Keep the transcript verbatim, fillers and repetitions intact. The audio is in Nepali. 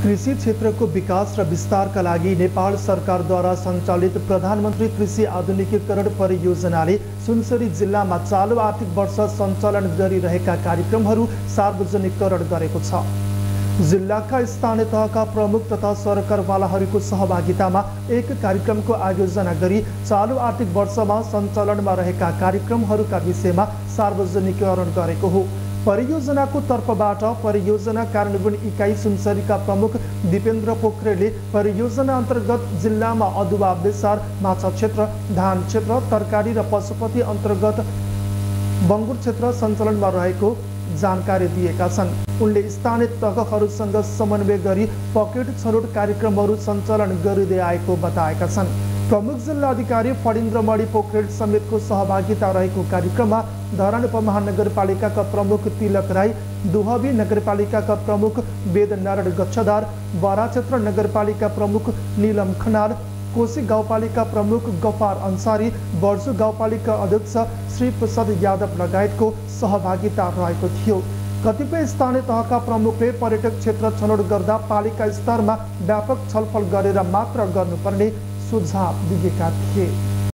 कृषि क्षेत्रको विकास र विस्तारका लागि नेपाल सरकारद्वारा सञ्चालित प्रधानमन्त्री कृषि आधुनिकीकरण परियोजनाले सुनसरी जिल्लामा चालु आर्थिक वर्ष सञ्चालन गरिरहेका कार्यक्रमहरू सार्वजनिकरण गरेको छ। जिल्लाका स्थानीय तहका प्रमुख तथा सरकारवालाहरूको सहभागितामा एक कार्यक्रमको आयोजना गरी चालु आर्थिक वर्षमा सञ्चालनमा रहेका कार्यक्रमहरूका विषयमा सार्वजनिकरण गरेको हो। परियोजनाको तर्फबाट परियोजना कार्यान्वयन इकाइ सुनसरीका प्रमुख दिपेन्द्र पोखरेलले परियोजना अन्तर्गत जिल्लामा अदुवा बेसार माछा क्षेत्र, धान क्षेत्र, तरकारी र पशुपति अन्तर्गत बङ्गुर क्षेत्र सञ्चालनमा रहेको जानकारी दिएका छन्। उनले स्थानीय तहहरूसँग समन्वय गरी पकेट छनौट कार्यक्रमहरू सञ्चालन गरिँदै आएको बताएका छन्। प्रमुख जिल्ला अधिकारी फणीन्द्रमणि पोखरेल समेतको सहभागिता रहेको कार्यक्रममा धरान उपमहानगरपालिकाका प्रमुख तिलक राई, दुहबी नगरपालिकाका प्रमुख वेदनारायण गच्छदार, बारा क्षेत्र नगरपालिका प्रमुख नीलम खनाल, कोशी गाउँपालिका प्रमुख गफार अन्सारी, बर्जु गाउँपालिका अध्यक्ष श्री प्रसाद यादव लगायतको सहभागिता रहेको थियो। कतिपय स्थानीय तहका प्रमुखले पर्यटक क्षेत्र छनौट गर्दा पालिका स्तरमा व्यापक छलफल गरेर मात्र गर्नुपर्ने सुझाव दिएका थिए।